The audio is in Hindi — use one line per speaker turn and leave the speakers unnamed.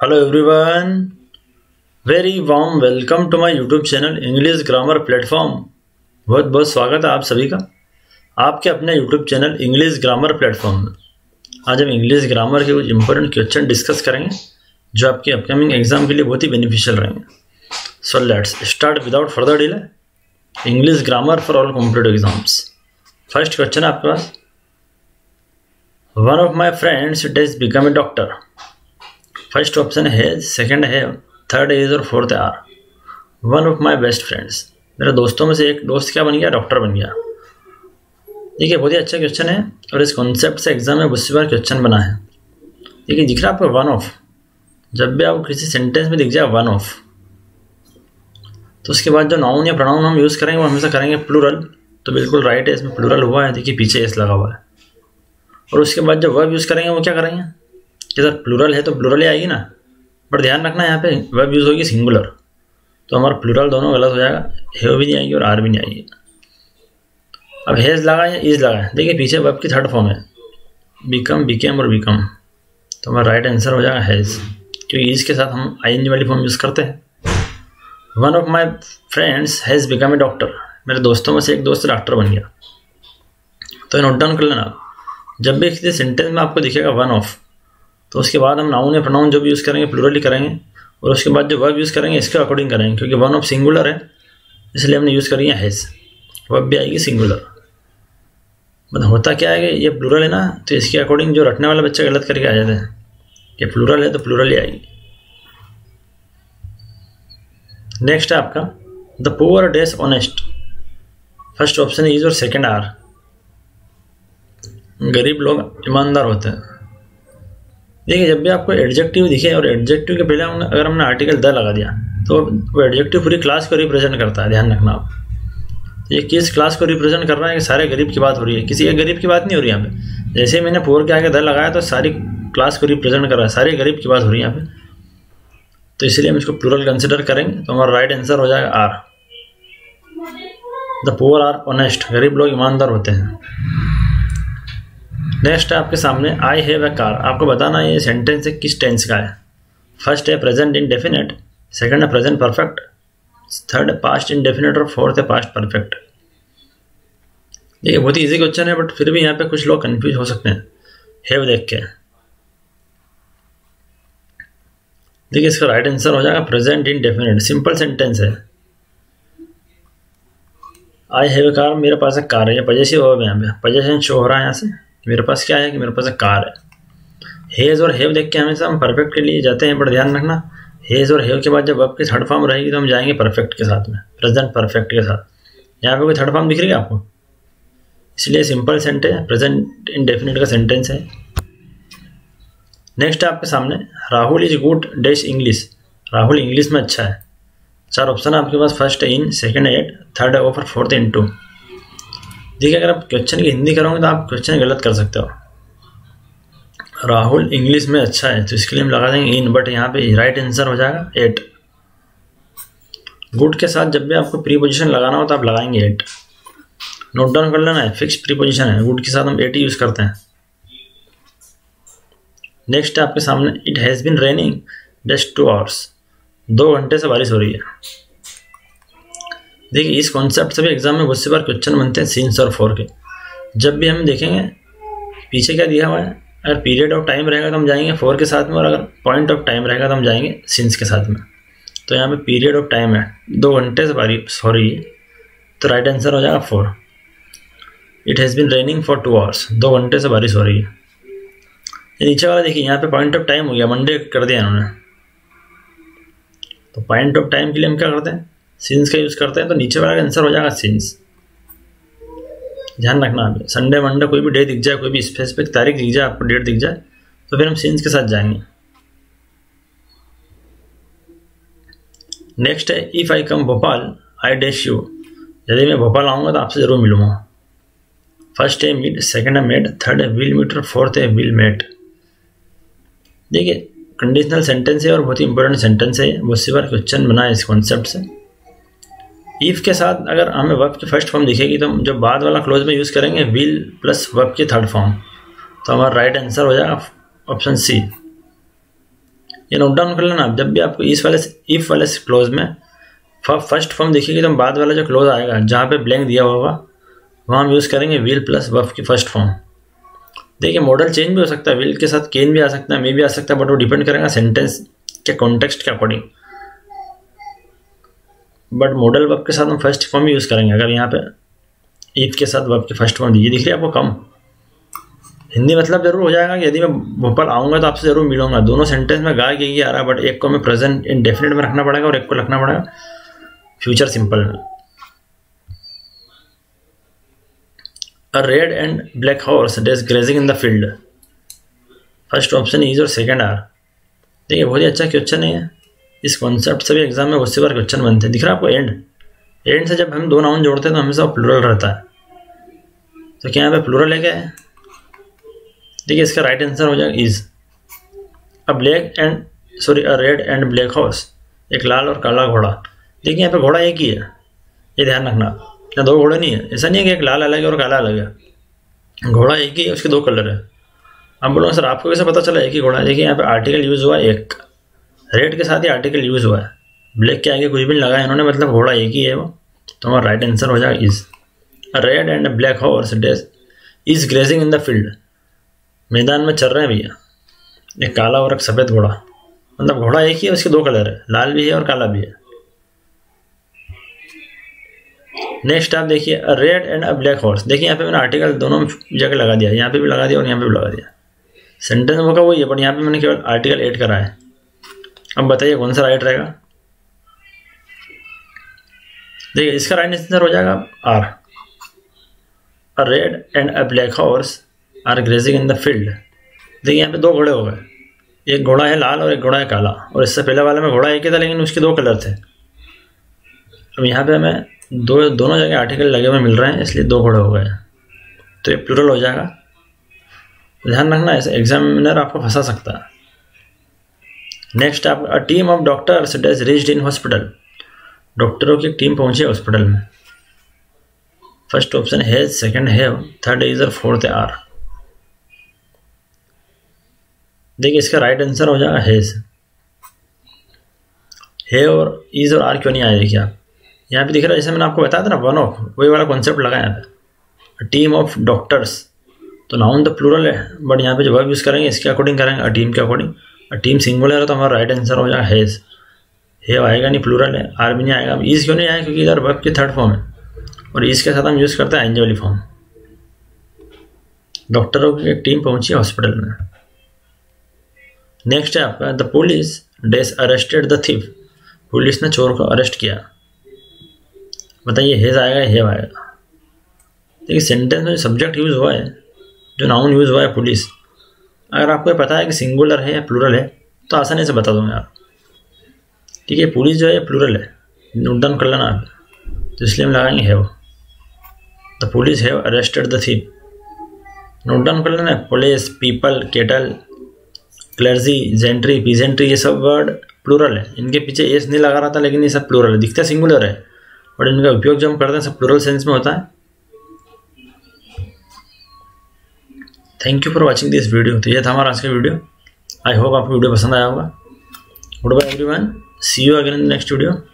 Hello everyone, very warm welcome to my YouTube channel English grammar platform. बहुत बहुत स्वागत है आप सभी का आपके अपने YouTube channel English grammar platform में। आज हम इंग्लिश ग्रामर के कुछ इंपॉर्टेंट क्वेश्चन डिस्कस करेंगे जो आपके अपकमिंग एग्जाम के लिए बहुत ही बेनिफिशियल रहेंगे। So let's start without further delay. English grammar for all competitive exams. First question है आपके पास, one of my friends does become a doctor. First option है, सेकंड है, थर्ड इज और fourth are. One of my best friends, मेरे दोस्तों में से एक दोस्त क्या बन गया, डॉक्टर बन गया। देखिए बहुत ही अच्छा क्वेश्चन है और इस कॉन्सेप्ट से एग्जाम में बहुत सी बार क्वेश्चन बना है। देखिए दिख रहा है आपको वन ऑफ, जब भी आपको किसी सेंटेंस में दिख जाए वन ऑफ तो उसके बाद जो नाउन या प्रोनाउन हम यूज़ करेंगे वो हमेशा करेंगे प्लूरल। तो बिल्कुल राइट है, इसमें प्लूरल हुआ है। देखिए पीछे एस लगा हुआ है। और उसके बाद जब वर्ब यूज़ करेंगे वो क्या करेंगे कि सर प्लूरल है तो प्लूरल ही आएगी ना, बट ध्यान रखना यहाँ पे वर्ब यूज़ होगी सिंगुलर, तो हमारा प्लूरल दोनों गलत हो जाएगा। हैव भी नहीं आएगी और आर भी नहीं आएगी। अब हैज़ लगा या इज लगा है, देखिए पीछे वर्ब की थर्ड फॉर्म है, बिकम, बिकेम और बिकम, तो हमारा राइट आंसर हो जाएगा हैज़, क्योंकि इज के साथ हम आईएनजी वाली फॉर्म यूज़ करते हैं। One of my friends has become a doctor, मेरे दोस्तों में से एक दोस्त डॉक्टर बन गया। तो नोट डाउन कर लेना, जब भी किसी सेंटेंस में आपको दिखेगा वन ऑफ तो उसके बाद हम नाउन या प्रोनाउन जो भी यूज़ करेंगे प्लूरल ही करेंगे, और उसके बाद जो वर्ब यूज़ करेंगे इसके अकॉर्डिंग करेंगे, क्योंकि वन ऑफ सिंगुलर है इसलिए हमने यूज़ करी है हैज़। वर्ब भी आएगी सिंगुलर। मतलब होता क्या है कि ये प्लूरल है ना, तो इसके अकॉर्डिंग जो रटने वाला बच्चा गलत करके आ जाते हैं कि प्लूरल है तो प्लूरल ही आएगी। नेक्स्ट है आपका, the poor dash honest. First option is और सेकेंड आर। गरीब लोग ईमानदार होते हैं। देखिए जब भी आपको एडजेक्टिव दिखे और एडजेक्टिव के पहले अगर हमने आर्टिकल द लगा दिया तो वो एडजेक्टिव पूरी क्लास को रिप्रेजेंट करता है। ध्यान रखना आप, तो ये किस क्लास को रिप्रेजेंट कर रहा है कि सारे गरीब की बात हो रही है, किसी एक गरीब की बात नहीं हो रही यहाँ पे। जैसे मैंने पुअर के आगे द लगाया तो सारी क्लास को रिप्रेजेंट कर रहा है, सारे गरीब की बात हो रही है यहाँ पे, तो इसलिए हम इसको प्लूरल कंसिडर करेंगे। तो हमारा राइट आंसर हो जाएगा are. The poor are honest, गरीब लोग ईमानदार होते हैं। नेक्स्ट है आपके सामने, आई हैव ए कार। आपको बताना है ये सेंटेंस है किस टेंस का है। फर्स्ट है प्रेजेंट इंडेफिनिट, सेकंड है प्रेजेंट परफेक्ट, थर्ड है पास्ट इंडेफिनिट और फोर्थ है पास्ट परफेक्ट। देखिए बहुत ही इजी क्वेश्चन है, बट फिर भी यहाँ पे कुछ लोग कंफ्यूज हो सकते हैं हैव देख के। देखिए इसका राइट आंसर हो जाएगा प्रेजेंट इंडेफिनिट। सिंपल सेंटेंस है, आई हैव ए कार, मेरे पास एक कार है। ये पजेसिव वर्ब है, यहाँ पे पजेशन शो हो रहा है यहाँ से। मेरे पास क्या है कि मेरे पास एक कार है। हेज और हैव देख के हमेशा हम परफेक्ट के लिए जाते हैं, बट ध्यान रखना हेज और हैव के बाद जब वर्ब की थर्ड फॉर्म रहेगी तो हम जाएंगे परफेक्ट के साथ में, प्रेजेंट परफेक्ट के साथ। यहाँ पे कोई थर्ड फॉर्म दिख रही है आपको, इसलिए सिंपल सेंटेंस है, प्रेजेंट इंडेफिनिट का सेंटेंस है। नेक्स्ट है आपके सामने, Rahul is good dash English. Rahul English में अच्छा है। चार ऑप्शन है आपके पास, फर्स्ट है इन, सेकंड है एट, थर्ड है ओवर, फोर्थ है इनटू। देखिए अगर आप क्वेश्चन की हिंदी करोगे तो आप क्वेश्चन गलत कर सकते हो। राहुल इंग्लिश में अच्छा है तो इसके लिए हम लगा देंगे इन, बट यहाँ पे राइट आंसर हो जाएगा एट। गुड के साथ जब भी आपको प्रीपोजिशन लगाना हो तो आप लगाएंगे एट। नोट डाउन कर लेना है, फिक्स प्रीपोजिशन है, गुड के साथ हम एट ही यूज करते हैं। नेक्स्ट है आपके सामने, it has been raining just 2 hours. 2 घंटे से बारिश हो रही है। देखिए इस कॉन्सेप्ट से भी एग्जाम में बहुत सी बार क्वेश्चन बनते हैं सिंस और फॉर के। जब भी हम देखेंगे पीछे क्या दिया हुआ है, अगर पीरियड ऑफ टाइम रहेगा तो हम जाएंगे फॉर के साथ में, और अगर पॉइंट ऑफ टाइम रहेगा तो हम जाएंगे सिंस के साथ में। तो यहाँ पे पीरियड ऑफ टाइम है, 2 घंटे से बारिश हो रही है, तो राइट आंसर हो जाएगा 4। It has been raining for 2 hours, 2 घंटे से बारिश हो रही है। ये नीचे वाला देखिए यहाँ पे पॉइंट ऑफ टाइम हो गया, मंडे कर दिया इन्होंने। तो पॉइंट ऑफ टाइम के लिए हम क्या करते हैं, सिंस का यूज़ करते हैं, तो नीचे वाला आंसर हो जाएगा सिंस। ध्यान रखना अभी संडे मंडे कोई भी डे दिख जाए, कोई भी स्पेसिफिक तारीख दिख जाए, आपको डेट दिख जाए, तो फिर हम सिंस के साथ जाएंगे। नेक्स्ट है, if I come Bhopal I dash you. यदि मैं भोपाल आऊँगा तो आपसे ज़रूर मिलूँगा। फर्स्ट है मीट, सेकेंड है मेट, थर्ड है विल मीट और फोर्थ है विल मेट। देखिए कंडीशनल सेंटेंस है और बहुत ही इंपॉर्टेंट सेंटेंस है, बहुत सी बार क्वेश्चन बना है इस कॉन्सेप्ट से। इफ़ के साथ अगर हमें वर्ब की फर्स्ट फॉर्म दिखेगी तो जो बाद वाला क्लोज में यूज़ करेंगे विल प्लस वर्ब की थर्ड फॉर्म, तो हमारा राइट आंसर हो जाएगा ऑप्शन सी। ये नोट डाउन कर लेना। जब भी आपको इस वाले इफ वाले क्लोज में फर्स्ट फॉर्म देखिएगी तो बाद वाला जो क्लोज आएगा जहाँ पे ब्लैंक दिया होगा वहाँ हम यूज़ करेंगे विल प्लस वर्ब की फर्स्ट फॉर्म। देखिए मॉडल चेंज भी हो सकता है, विल के साथ कैन भी आ सकता है, मे भी आ सकता है, बट वो डिपेंड करेगा सेंटेंस के कॉन्टेक्स्ट के अकॉर्डिंग। बट मॉडल वर्ब के साथ हम फर्स्ट फॉर्म ही यूज़ करेंगे। अगर यहाँ पे इफ के साथ वर्ब की फर्स्ट फॉर्म दी, दिख रही है आपको कम, हिंदी मतलब जरूर हो जाएगा कि यदि मैं भोपाल आऊँगा तो आपसे ज़रूर मिलूंगा। दोनों सेंटेंस में गा के आ रहा है, बट एक को हमें प्रेजेंट इंडेफिनिट में रखना पड़ेगा और एक को रखना पड़ेगा फ्यूचर सिंपल में। A red and black horse that is grazing in the field. First option is और सेकंड आर। देखिए बहुत ही अच्छा क्वेश्चन है। इस कॉन्सेप्ट से भी एग्जाम में बहुत सी बार क्वेश्चन बनते हैं। दिख रहा है आपको एंड से जब हम दो नाउन जोड़ते हैं तो हमेशा प्लूरल रहता है। तो क्या यहाँ पे प्लूरल है क्या है? देखिए इसका राइट आंसर हो जाएगा is. A red and black horse, एक लाल और काला घोड़ा। देखिए यहाँ पे घोड़ा एक ही है, ये ध्यान रखना, या दो घोड़े नहीं है। ऐसा नहीं है कि एक लाल अलग है और काला अलग है, घोड़ा एक ही है, उसके दो कलर है। अब बोलो सर आपको कैसे पता चला एक ही घोड़ा है? देखिए यहाँ पे आर्टिकल यूज हुआ है एक, रेड के साथ ही आर्टिकल यूज हुआ है, ब्लैक के आगे कुछ भी लगाया इन्होंने, मतलब घोड़ा एक ही है वो। तो हमारा राइट आंसर हो जाएगा is. Red and black horse is grazing in the field, मैदान में चल रहे हैं भैया, एक काला और एक सफ़ेद घोड़ा। मतलब घोड़ा एक ही है, उसके दो कलर है, लाल भी है और काला भी है। नेक्स्ट आप देखिए a red and a black horse. देखिए यहाँ पे मैंने आर्टिकल दोनों जगह लगा दिया, यहाँ पे भी लगा दिया और यहाँ पे भी लगा दिया। सेंटेंस होगा वही है, बट यहाँ पे मैंने केवल आर्टिकल ऐड करा है। अब बताइए कौन सा राइट रहेगा? देखिए इसका राइट आंसर हो जाएगा are. A red and a black horse are grazing in the field. देखिए यहाँ पे दो घोड़े हो गए, एक घोड़ा है लाल और एक घोड़ा है काला, और इससे पहले वाले में घोड़ा एक ही था लेकिन उसके दो कलर थे। अब यहाँ पे हमें दोनों जगह आर्टिकल लगे हुए मिल रहे हैं, इसलिए दो घोड़े हो गए, तो ये प्लूरल हो जाएगा। ध्यान रखना, ऐसे एग्जामिनर आपको फंसा सकता है। नेक्स्ट आप a team of doctors has reached in hospital. डॉक्टरों की एक टीम पहुंची हॉस्पिटल में। First option has, second have, third is और फोर्थ आर। देखिए इसका राइट आंसर हो जाएगा हैज। है और इज और आर क्यों नहीं आया? देखिए आप यहाँ पे दिख रहा है, जैसे मैंने आपको बताया था ना वन ऑफ, वही वाला कॉन्सेप्ट लगाया था। टीम ऑफ डॉक्टर्स, तो नाउन तो प्लूरल है, बट यहाँ पे जो वर्ब यूज़ करेंगे इसके अकॉर्डिंग करेंगे, अ टीम के अकॉर्डिंग। अ टीम सिंगुलर है तो हमारा राइट आंसर हो जाएगा हैज। है आएगा नहीं, प्लूरल है, आर भी नहीं आएगा। अब ईज क्यों नहीं आएगा? क्योंकि इधर वर्ब की थर्ड फॉर्म है और ईज के साथ हम यूज़ करते हैं एंज वाली फॉर्म। डॉक्टरों की एक टीम पहुंची हॉस्पिटल में। नेक्स्ट है आपका the police does arrested the thief. Police ने चोर को अरेस्ट किया। बताइए हेज आएगा या हेव आएगा? देखिए सेंटेंस में जो सब्जेक्ट यूज़ हुआ है, जो नाउन यूज़ हुआ है पुलिस, अगर आपको पता है कि सिंगुलर है या प्लूरल है तो आसानी से बता दूंगा आप। ठीक है, पुलिस जो है प्लूरल है, नोट डाउन कर लेना आप, तो इसलिए हम लगाएंगे have. The police have arrested the thief, note down कर लेना। Police, people, cattle, clergy, gentry, peasantry, ये सब वर्ड प्लूरल है। इनके पीछे एस नहीं लगा रहा था लेकिन ये सब प्लूरल है, दिखता सिंगुलर है और इनका उपयोग जो हम करते हैं सब प्लूरल सेंस में होता है। Thank you for watching this video. तो ये था हमारा आज का वीडियो। आई होप आपको वीडियो पसंद आया होगा। Good bye everyone, see you again in next video.